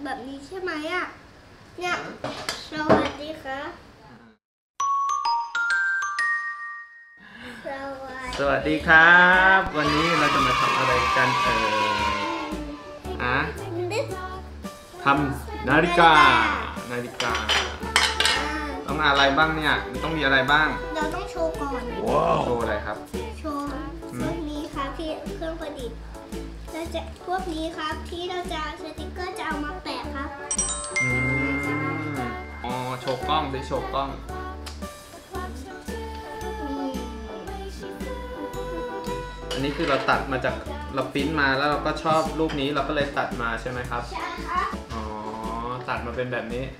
แบบนี้ใช่ไหมอ่ะเนี่ยสวัสดีครับสวัสดีครับวันนี้เราจะมาทำอะไรกันทำนาฬิกาต้องอะไรบ้างเนี่ยมันต้องมีอะไรบ้างเราต้องโชว์ก่อนโชว์อะไรครับโชว์พวกนี้ครับที่เครื่องประดิษฐ์เราจะพวกนี้ครับที่เราจะสติกเกอร์จะเอามาแปะครับอ๋อโชว์กล้องดิโชว์กล้องอันนี้คือเราตัดมาจากเราปริ้นมาแล้วเราก็ชอบรูปนี้เราก็เลยตัดมาใช่ไหมครับใช่ครับอ๋อตัดมาเป็นแบบนี้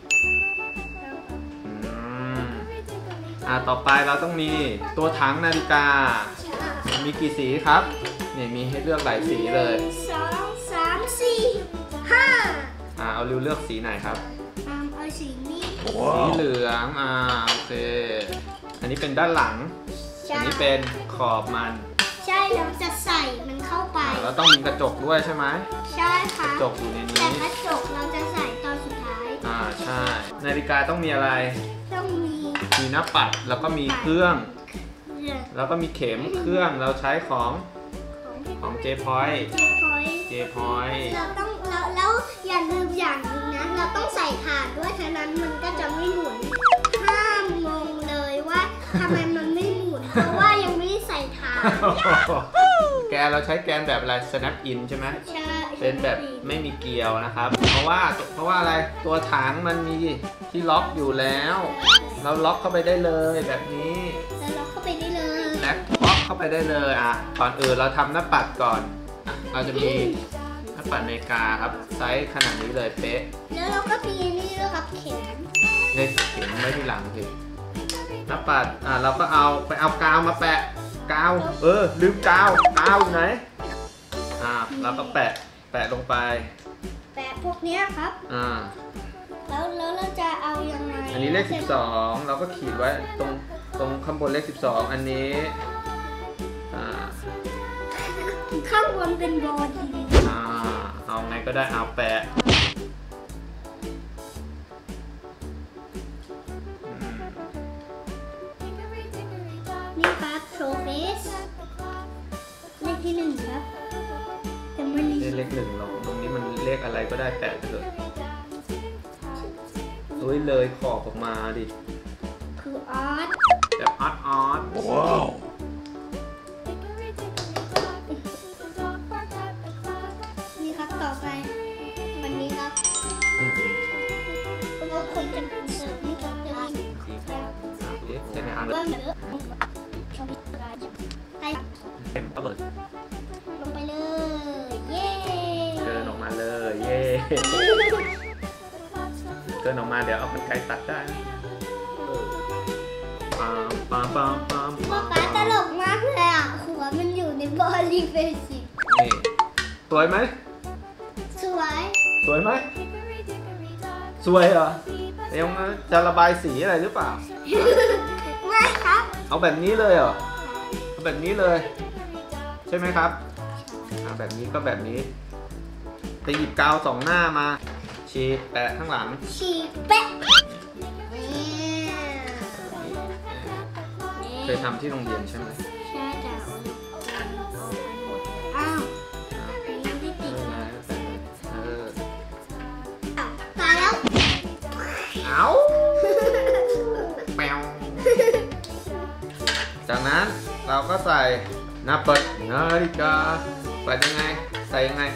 ต่อไปเราต้องมีตัวถังนาฬิกามีกี่สีครับเนี่ยมีให้เลือกหลายสีเลย 2 3 4 5 เอาเลือกสีไหนครับเอาสีนี้สีเหลืองโอเคอันนี้เป็นด้านหลังอันนี้เป็นขอบมันใช่เราจะใส่มันเข้าไปแล้วต้องมีกระจกด้วยใช่ไหมใช่ค่ะกระจกอยู่ในนี้แต่กระจกเราจะใส่ตอนสุดท้ายใช่นาฬิกาต้องมีอะไรต้องมีหน้าปัดแล้วก็มีเครื่องแล้วก็มีเข็มเครื่องเราใช้ของเจพอยเราต้องแล้วอย่าลืมอย่างหนึ่งนะเราต้องใส่ถ่านด้วยฉะนั้นมันก็จะไม่หมุนห้ามงงเลยว่าทำไมมันไม่หมุนเพราะว่ายังไม่ได้ใส่ถ่านแกนเราใช้แกนแบบอะไร snap in ใช่ไหมใช่เป็นแบบไม่มีเกลียวนะครับเพราะว่าอะไรตัวถังมันมีที่ล็อกอยู่แล้วเราล็อกเข้าไปได้เลยแบบนี้ล็อกเข้าไปได้เลยล็อกเข้าไปได้เลยก่อนอื่นเราทำหน้าปัดก่อนเราจะมีหน้าปัดนาฬิกาครับไซส์ขนาดนี้เลยเป๊ะแล้วเราก็มีนี่ด้วยครับเข็มเข็มไว้ที่หลังสิหน้าปัดเราก็ไปเอากาวมาแปะกาวลืมกาวอยู่ไหนเราก็แปะลงไปแปะพวกนี้ครับแล้วเราจะเอายังไงอันนี้เลข12เราก็ขีดไว้ตรงข้างบนเลข12อันนี้ข้างบนเป็นบอดีเอาไงก็ได้เอาแปะนี่ครับโชว์เฟสเลขที่1ครับแต่มันเลข1หรอกตรงนี้มันเลขอะไรก็ได้แปะไปเลยเลยขอบออกมาดิคืออาร์ตแบบอาร์ตว้าวนี่ครับต่อไปวันนี้ครับเพราะว่าคนจะเสิร์ฟนี่ครับจะมีใช่ไหมอาร์ตเต็มระเบิดลงไปเลยเย้เกินออกมาเลยเย้เกินออกมาเดี๋ยวเอากรรไกรตัดได้ป๊าตลกมากเลยหัวมันอยู่ในบอดี้เบสิกนี่สวยไหมสวยไหมสวยเหรอยังจะระบายสีอะไรหรือเปล่าไม่ครับเอาแบบนี้เลยเหรอเอาแบบนี้เลยใช่ไหมครับแบบนี้ก็แบบนี้ไปหยิบกาว2หน้ามาฉีดแปะข้างหลังฉีดแปะเคยทำที่โรงเรียนใช่ไหมใช่จ้ะอ้าวตายแล้วแปวจากนั้นเราก็ใส่หน้าปัดนาฬิกาใส่ยังไงใส่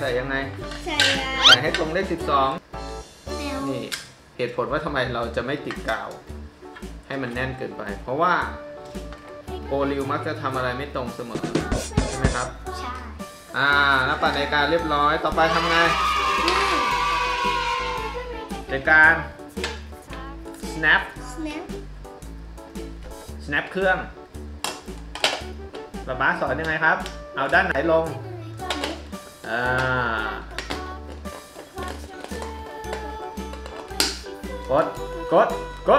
ให้ตรงเลข12นี่เหตุผลว่าทำไมเราจะไม่ติดกาวให้มันแน่นเกินไปเพราะว่าโอริวมักจะทำอะไรไม่ตรงเสมอใช่ไหมครับใช่หน้าปัดนาฬิกาเรียบร้อยต่อไปทำไงในการ snap เครื่องป๊าสอนยังไงครับเอาด้านไหนลงกด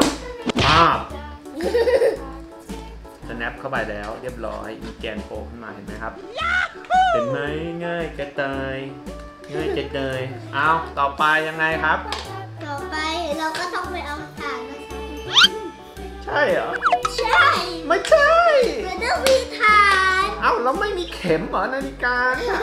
snap เข้าไปแล้วเรียบร้อยมีแกนโผล่ขึ้นมาเห็นไหมครับเห็นไหมง่ายกระต่ายง่ายเจ็ดเลยเอาต่อไปยังไงครับต่อไปเราก็ต้องไปเอาถ่านมาใช่เหรอใช่ไม่ใช่มันต้องมีถ่านเอ้าแล้วไม่มีเข็มเหรอนาฬิกาเนี่ย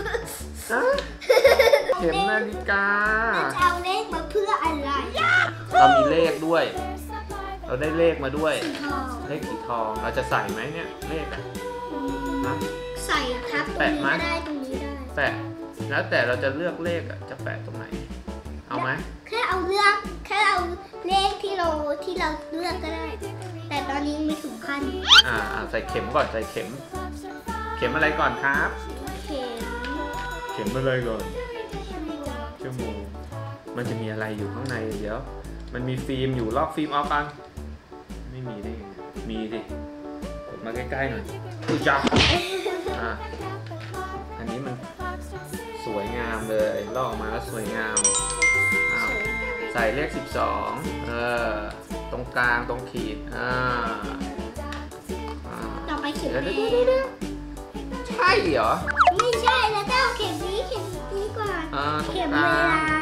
เข็มนาฬิกาจะเอาเลขมาเพื่ออะไรเรามีเลขด้วยเราได้เลขมาด้วยเลขสีทองเราจะใส่ไหมเนี่ยเลขใส่ครับตรงนี้ได้ตรงนี้ได้แปะแล้วแต่เราจะเลือกเลขจะแปะตรงไหนเอาไหมแค่เอาเลขที่เราเลือกก็ได้แต่ตอนนี้ไม่ถึงขั้นใส่เข็มก่อนใส่เข็มอะไรก่อนครับเข็มอะไรก่อนชั่วโมงมันจะมีอะไรอยู่ข้างในเดี๋ยวมันมีฟิล์มอยู่ลอกฟิล์มออกกันไม่มีได้ไงมีสิกดมาใกล้ๆหน่อยดูจ้าอันนี้มันสวยงามเลยลอกออกมาแล้วสวยงามใส่เลข12ตรงกลางตรงขีดต่อไปเข็มใช่เหรอไม่ใช่แล้วต้องเข็มนี้ก่อนเข็มเวล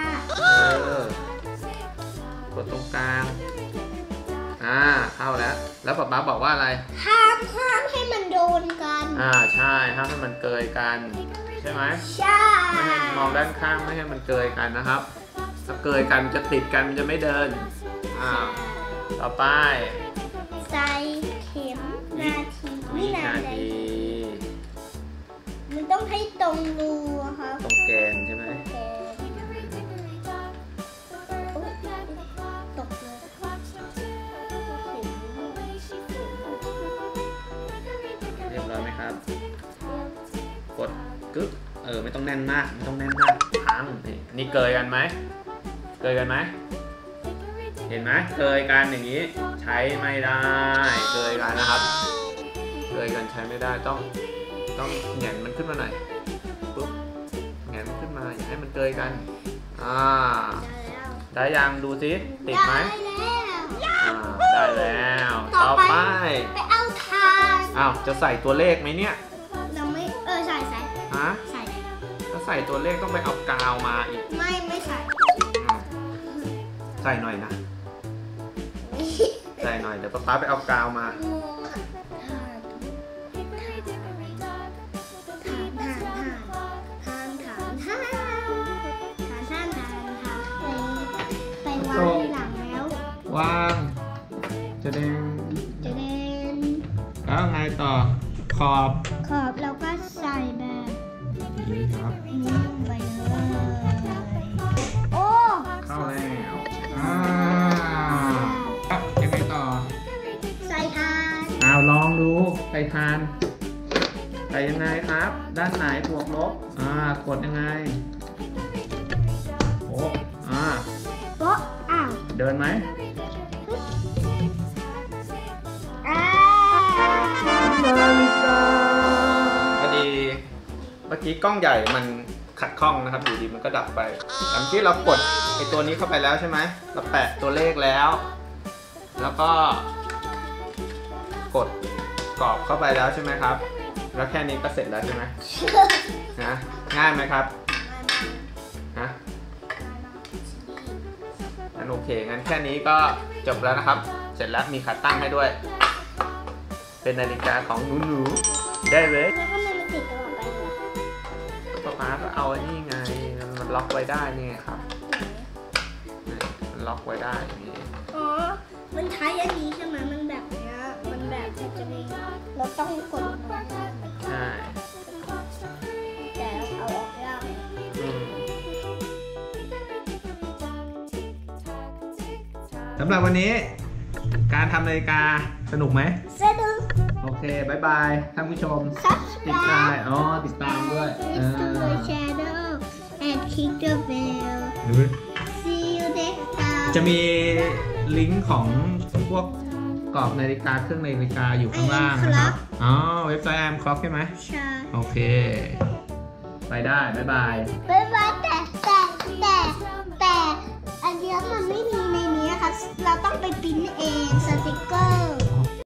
ากดตรงกลางเข้าแล้วป๊าบอกว่าอะไรห้ามให้มันโดนกันใช่ห้ามให้มันเกยกันใช่ไหมใช่ไม่ให้มองด้านข้างไม่ให้มันเกยกันนะครับถ้าเกยกันจะติดกันมันจะไม่เดินต่อไปใส่เข็มวินาทีมันต้องให้ตรงรูครับตรงแกนใช่ไหมตกเลยเรียบร้อยไหมครับกดกึ๊บไม่ต้องแน่นมากพังนี่เกยกันไหมเห็นไหมเกยกันอย่างนี้ใช้ไม่ได้เกยกันนะครับเกยกันใช้ไม่ได้ต้องแหงนมันขึ้นมาหน่อยปุ๊บแหงนมันขึ้นมาอย่าให้มันเกยกันได้ยังดูสิติดไหมได้แล้วต่อไปเอาถ่านจะใส่ตัวเลขไหมเนี่ยเราไม่ใส่ถ้าใส่ตัวเลขต้องไปเอากาวมาอีกไม่ใส่ใส่หน่อยนะใส่หน่อยเดี๋ยวป๊าไปเอากาวมาไปวางหลังแล้ววางจะเด่นแล้วไงต่อขอบเราก็ใส่แบบนี้ครับไปเลยโอ้เข้าแล้วยังไงต่อใส่ทานลองดูใส่ทานใส่ยังไงครับด้านไหนบวกลบกดยังไงโอ้เดินไหมนาฬิกาพอดีเมื่อกี้กล้องใหญ่มันขัดข้องนะครับอยู่ดีมันก็ดับไปหลังที่เรากดไอตัวนี้เข้าไปแล้วใช่ไหมเราแปะตัวเลขแล้วก็กดกรอบเข้าไปแล้วใช่ไหมครับแล้วแค่นี้ก็เสร็จแล้วใช่ไหมนะง่ายไหมครับงั้นโอเคงั้นแค่นี้ก็จบแล้วนะครับเสร็จแล้วมีขาตั้งให้ด้วยเป็นนาฬิกาของหนูได้เลยแล้วทำไมมันติดตลอดไปป๊าก็เอาอันนี้ไงมันล็อกไว้ได้นี่ครับมันล็อกไว้ได้นี่มันใช้อันนี้ใช่ไหมมันแบบเนี้ยมันแบบจะมีเราต้องกดใช่แต่เอาออกยากสำหรับวันนี้การทำนาฬิกาสนุกไหมสนุกโอเคบายบายท่านผู้ชมติดตามด้วยแชร์ด้วย and click the bell see you next time จะมีลิงก์ของพวกกรอบนาฬิกาเครื่องนาฬิกาอยู่ข้างล่างนะครับเว็บไซต์ am clock ใช่ไหมใช่โอเคไปได้บายบายแต่อันเดียวมันไม่มีในนี้ค่ะเราต้องไปปริ้นเองสติกเกอร์